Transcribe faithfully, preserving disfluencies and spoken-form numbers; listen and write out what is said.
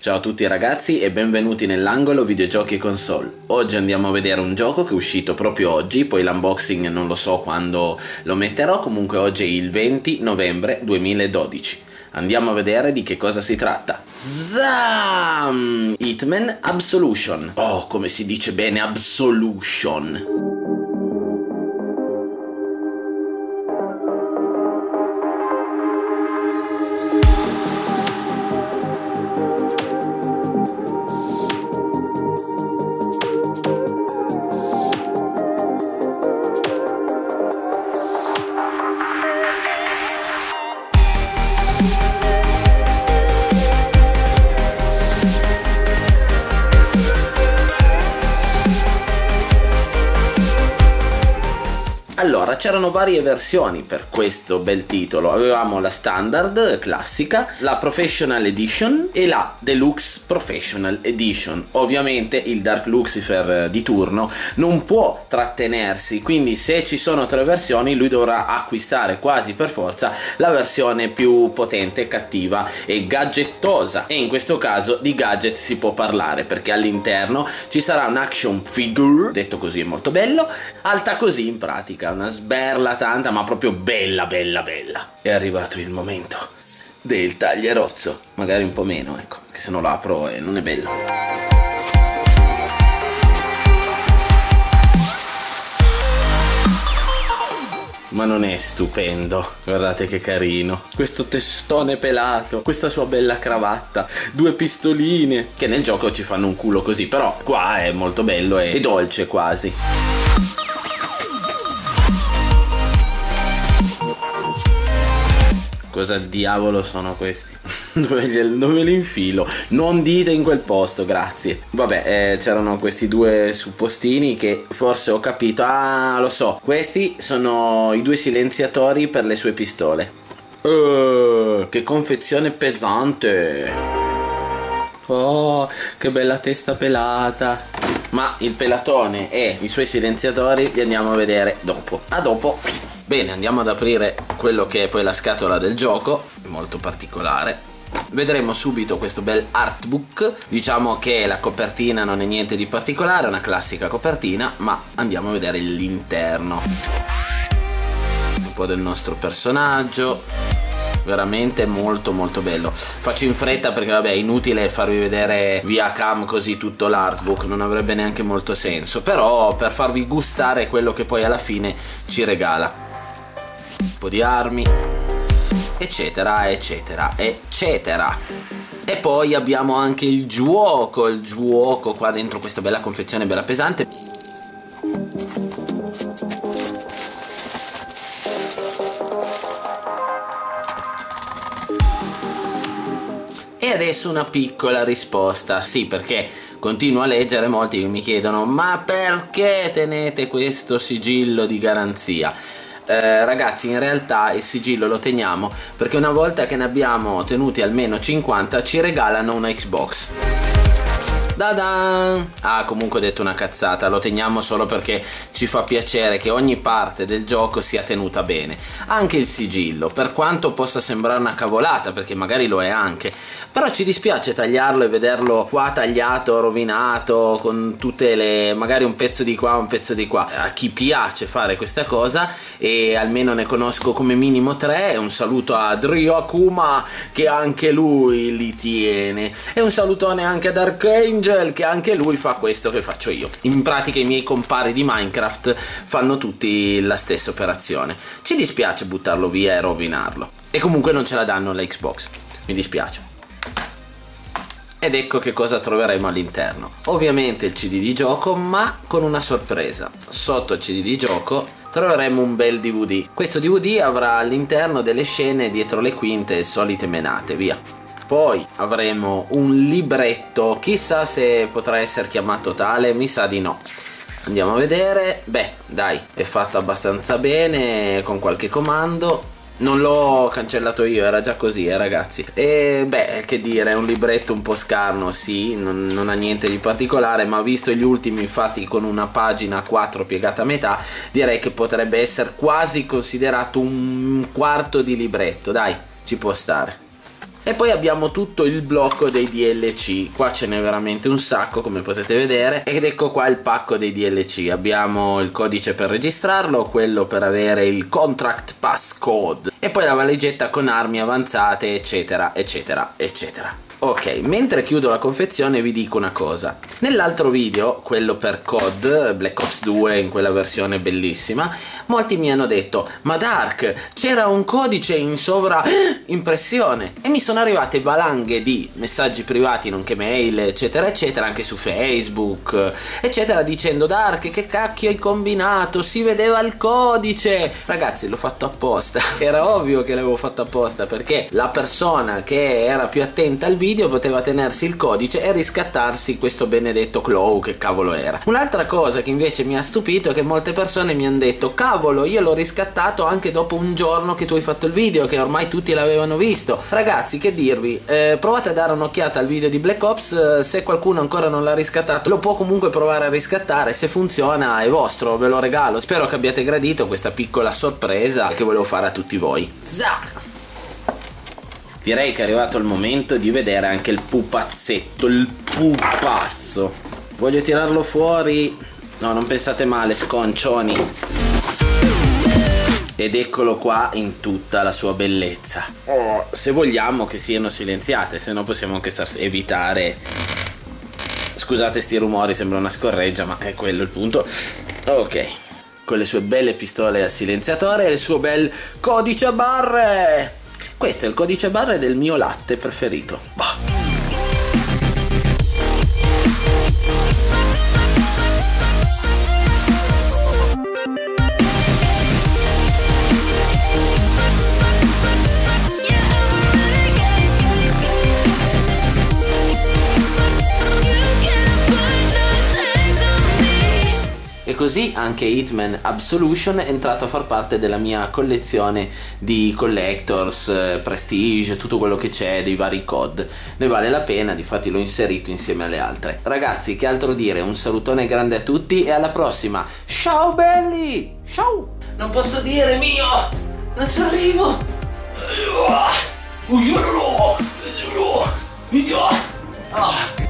Ciao a tutti ragazzi e benvenuti nell'angolo videogiochi e console. Oggi andiamo a vedere un gioco che è uscito proprio oggi, poi l'unboxing non lo so quando lo metterò, comunque oggi è il venti novembre duemiladodici. Andiamo a vedere di che cosa si tratta. Zam! Hitman Absolution. Oh, come si dice bene Absolution. Allora, c'erano varie versioni per questo bel titolo. Avevamo la standard classica, la Professional Edition e la Deluxe Professional Edition. Ovviamente il Dark Lucifer di turno non può trattenersi, quindi se ci sono tre versioni lui dovrà acquistare quasi per forza la versione più potente, cattiva e gadgettosa, e in questo caso di gadget si può parlare perché all'interno ci sarà un action figure, detto così è molto bello, alta così in pratica, una sberla tanta, ma proprio bella bella bella. È arrivato il momento del taglierozzo, magari un po' meno, ecco, che se no lo apro e non è bello. Ma non è stupendo? Guardate che carino. Questo testone pelato, questa sua bella cravatta, due pistoline, che nel gioco ci fanno un culo così, però qua è molto bello e dolce quasi. Cosa diavolo sono questi? Dove, dove li infilo? Non dite in quel posto, grazie. Vabbè, eh, c'erano questi due suppostini che forse ho capito. Ah, lo so. Questi sono i due silenziatori per le sue pistole. Uh, che confezione pesante. Oh, che bella testa pelata. Ma il pelatone e i suoi silenziatori li andiamo a vedere dopo. A dopo. Bene, andiamo ad aprire quello che è poi la scatola del gioco, molto particolare. Vedremo subito questo bel artbook. Diciamo che la copertina non è niente di particolare, è una classica copertina, ma andiamo a vedere l'interno. Un po' del nostro personaggio, veramente molto molto bello. Faccio in fretta perché vabbè è inutile farvi vedere via cam così tutto l'artbook, non avrebbe neanche molto senso, però per farvi gustare quello che poi alla fine ci regala. Un po' di armi, eccetera eccetera eccetera. E poi abbiamo anche il gioco, il gioco qua dentro questa bella confezione bella pesante. E adesso una piccola risposta, sì, perché continuo a leggere, molti mi chiedono ma perché tenete questo sigillo di garanzia? Eh, ragazzi, in realtà il sigillo lo teniamo perché una volta che ne abbiamo tenuti almeno cinquanta ci regalano una Xbox. Da-da! Ah, comunque ho detto una cazzata, lo teniamo solo perché ci fa piacere che ogni parte del gioco sia tenuta bene. Anche il sigillo, per quanto possa sembrare una cavolata, perché magari lo è anche, però ci dispiace tagliarlo e vederlo qua tagliato, rovinato, con tutte le... magari un pezzo di qua, un pezzo di qua. A chi piace fare questa cosa, e almeno ne conosco come minimo tre, un saluto a Drio Akuma che anche lui li tiene, e un salutone anche ad Archangel che anche lui fa questo che faccio io. In pratica i miei compari di Minecraft fanno tutti la stessa operazione. Ci dispiace buttarlo via e rovinarlo, e comunque non ce la danno la Xbox, mi dispiace. Ed ecco che cosa troveremo all'interno. Ovviamente il C D di gioco, ma con una sorpresa. Sotto il C D di gioco troveremo un bel D V D. Questo D V D avrà all'interno delle scene dietro le quinte e solite menate, via. Poi avremo un libretto, chissà se potrà essere chiamato tale, mi sa di no. Andiamo a vedere. Beh, dai, è fatto abbastanza bene, con qualche comando. Non l'ho cancellato io, era già così, eh, ragazzi. E beh, che dire, è un libretto un po' scarno, sì, non, non ha niente di particolare, ma visto gli ultimi infatti con una pagina a quattro piegata a metà, direi che potrebbe essere quasi considerato un quarto di libretto, dai, ci può stare. E poi abbiamo tutto il blocco dei D L C, qua ce n'è veramente un sacco come potete vedere, ed ecco qua il pacco dei D L C. Abbiamo il codice per registrarlo, quello per avere il contract passcode e poi la valigetta con armi avanzate eccetera eccetera eccetera. Ok, mentre chiudo la confezione vi dico una cosa. Nell'altro video, quello per C O D, Black Ops due in quella versione bellissima, molti mi hanno detto: ma Dark, c'era un codice in sovraimpressione, e mi sono arrivate valanghe di messaggi privati nonché mail eccetera eccetera, anche su Facebook eccetera, dicendo: Dark, che cacchio hai combinato, si vedeva il codice. Ragazzi, l'ho fatto apposta, era ovvio che l'avevo fatto apposta, perché la persona che era più attenta al video poteva tenersi il codice e riscattarsi questo benedetto claw, che cavolo era. Un'altra cosa che invece mi ha stupito è che molte persone mi hanno detto: cavolo, io l'ho riscattato anche dopo un giorno che tu hai fatto il video, che ormai tutti l'avevano visto. Ragazzi, che dirvi, eh, provate a dare un'occhiata al video di Black Ops, eh, se qualcuno ancora non l'ha riscattato lo può comunque provare a riscattare, se funziona è vostro, ve lo regalo. Spero che abbiate gradito questa piccola sorpresa che volevo fare a tutti voi. Zac! Direi che è arrivato il momento di vedere anche il pupazzetto, il pupazzo. Voglio tirarlo fuori. No, non pensate male, sconcioni. Ed eccolo qua in tutta la sua bellezza. Oh, se vogliamo che siano silenziate, se no possiamo anche star evitare. Scusate sti rumori, sembra una scorreggia, ma è quello il punto. Ok, con le sue belle pistole a silenziatore e il suo bel codice a barre. Questo è il codice a barre del mio latte preferito. Bah. E così anche Hitman Absolution è entrato a far parte della mia collezione di collectors, eh, prestige, tutto quello che c'è dei vari C O D. Ne vale la pena, difatti l'ho inserito insieme alle altre. Ragazzi, che altro dire, un salutone grande a tutti e alla prossima. Ciao belli! Ciao! Non posso dire mio! Non ci arrivo! Ah.